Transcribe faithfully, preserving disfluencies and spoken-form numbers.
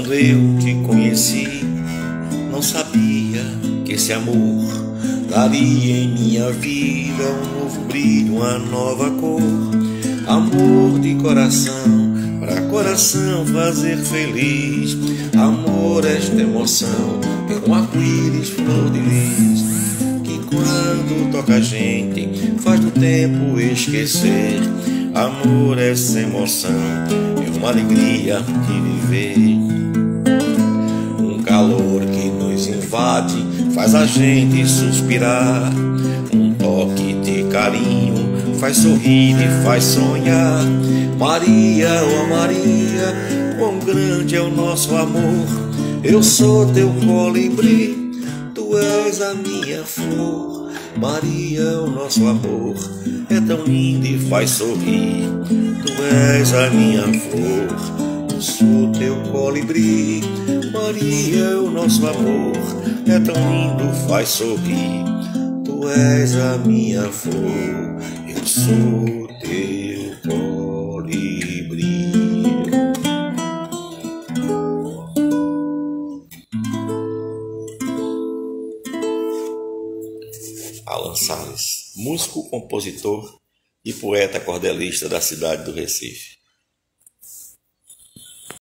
Quando eu te conheci, não sabia que esse amor daria em minha vida um novo brilho, uma nova cor. Amor de coração, pra coração fazer feliz. Amor, esta emoção, é um arco-íris, flor de lis, que quando toca a gente faz do tempo esquecer. Amor, essa emoção, é uma alegria de viver. Um calor que nos invade, faz a gente suspirar. Um toque de carinho faz sorrir e faz sonhar. Maria, oh Maria, quão grande é o nosso amor. Eu sou teu colibri, tu és a minha flor. Maria, o nosso amor é tão lindo e faz sorrir. Tu és a minha flor, eu sou teu colibri. Maria, o nosso amor é tão lindo, faz sorrir. Tu és a minha flor, eu sou teu colibri. Alan Salles, músico, compositor e poeta cordelista da cidade do Recife.